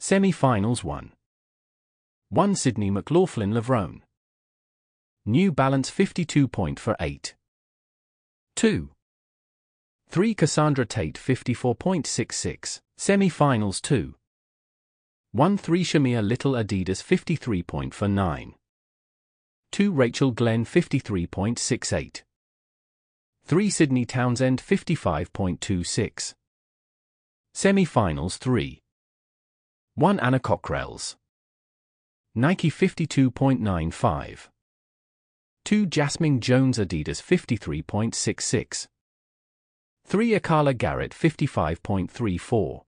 Semi-finals 1 Sydney McLaughlin-Levrone. New Balance 52 for 8. 2. 3 Cassandra Tate 54.66, Semi-finals 2. 1 3 Shamia Little Adidas 53 for 9. 2 Rachel Glenn 53.68. 3 Sydney Townsend 55.26. Semi-finals 3. 1 Anna Cockrells. Nike 52.95. 2 Jasmine Jones Adidas 53.66. 3 Akala Garrett 55.34.